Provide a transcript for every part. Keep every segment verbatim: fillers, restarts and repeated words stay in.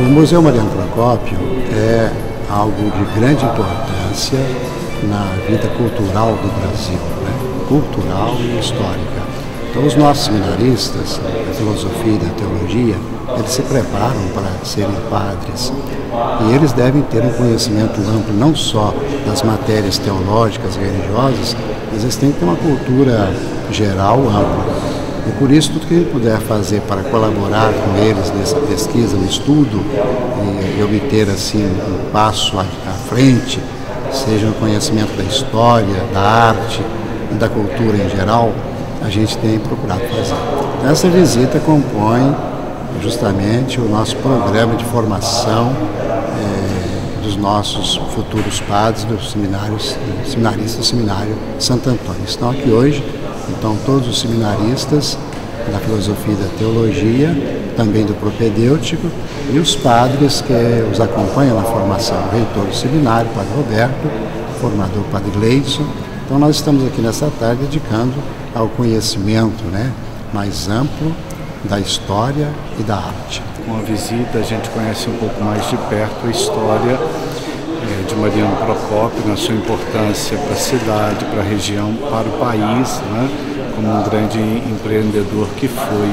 O Museu Mariano Procópio é algo de grande importância na vida cultural do Brasil, né? Cultural e histórica. Então, os nossos seminaristas da filosofia e da teologia, eles se preparam para serem padres e eles devem ter um conhecimento amplo não só das matérias teológicas e religiosas, mas eles têm que ter uma cultura geral ampla. E por isso, tudo que a gente puder fazer para colaborar com eles nessa pesquisa, no estudo, e, e obter assim um passo à, à frente, seja no conhecimento da história, da arte e da cultura em geral, a gente tem procurado fazer. Então, essa visita compõe justamente o nosso programa de formação eh, dos nossos futuros padres dos seminários, seminaristas do Seminário Santo Antônio. Estão aqui hoje, então, todos os seminaristas da filosofia e da teologia, também do propedêutico, e os padres que os acompanham na formação, o reitor do seminário, o padre Roberto, o formador, o padre Leidson. Então, nós estamos aqui nessa tarde dedicando ao conhecimento, né, mais amplo da história e da arte. Com a visita, a gente conhece um pouco mais de perto a história é, de Mariano Procópio, na sua importância para a cidade, para a região, para o país, né, como um grande empreendedor que foi.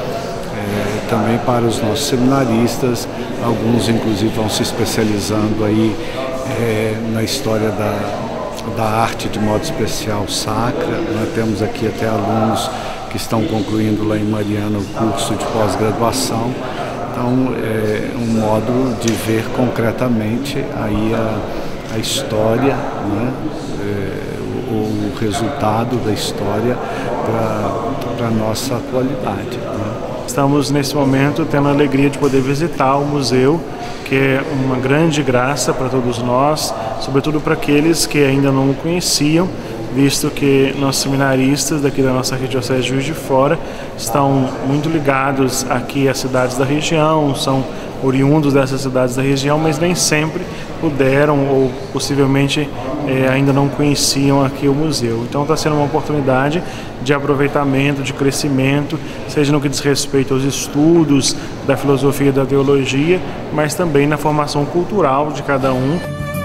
É, também para os nossos seminaristas, alguns inclusive vão se especializando aí é, na história da, da arte, de modo especial sacra. Nós temos aqui até alunos que estão concluindo lá em Mariana o curso de pós-graduação. Então, é um modo de ver concretamente aí a, a história, né? É, o, o resultado da história para a nossa atualidade, né? Estamos nesse momento tendo a alegria de poder visitar o museu, que é uma grande graça para todos nós, sobretudo para aqueles que ainda não o conheciam, visto que nossos seminaristas daqui da nossa Arquidiocese de Juiz de Fora estão muito ligados aqui às cidades da região, são oriundos dessas cidades da região, mas nem sempre puderam ou possivelmente é, ainda não conheciam aqui o museu. Então está sendo uma oportunidade de aproveitamento, de crescimento, seja no que diz respeito aos estudos da filosofia e da teologia, mas também na formação cultural de cada um.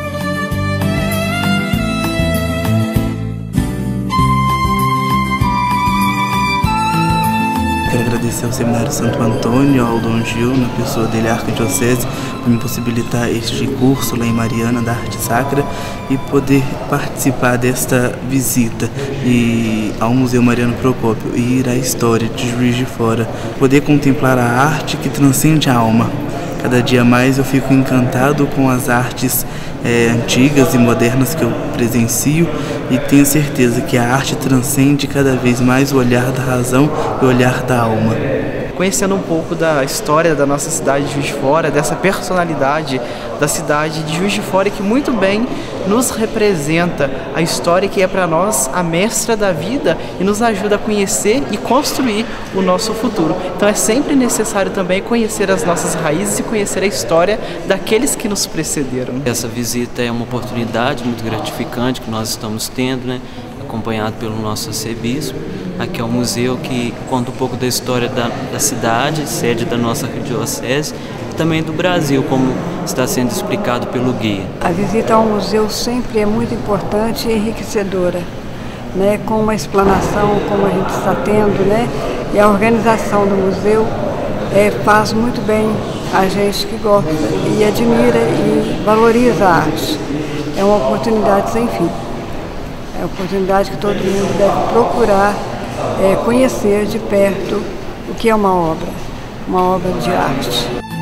Quero agradecer ao Seminário Santo Antônio, ao Dom Gil, na pessoa dele, a Arquidiocese, por me possibilitar este curso lá em Mariana da Arte Sacra e poder participar desta visita e ao Museu Mariano Procópio e ir à história de Juiz de Fora, poder contemplar a arte que transcende a alma. Cada dia mais eu fico encantado com as artes é, antigas e modernas que eu presencio e tenho certeza que a arte transcende cada vez mais o olhar da razão e o olhar da alma. Conhecendo um pouco da história da nossa cidade de Juiz de Fora, dessa personalidade da cidade de Juiz de Fora que muito bem nos representa a história que é para nós a mestra da vida e nos ajuda a conhecer e construir o nosso futuro. Então é sempre necessário também conhecer as nossas raízes e conhecer a história daqueles que nos precederam. Essa visita é uma oportunidade muito gratificante que nós estamos tendo, né? Acompanhado pelo nosso arcebispo. Aqui é um museu que conta um pouco da história da, da cidade, sede da nossa arquidiocese, e também do Brasil, como está sendo explicado pelo guia. A visita ao museu sempre é muito importante e enriquecedora, né? Com uma explanação como a gente está tendo, né? E a organização do museu é, faz muito bem a gente que gosta e admira e valoriza a arte. É uma oportunidade sem fim. É uma oportunidade que todo mundo deve procurar é, conhecer de perto o que é uma obra, uma obra de arte.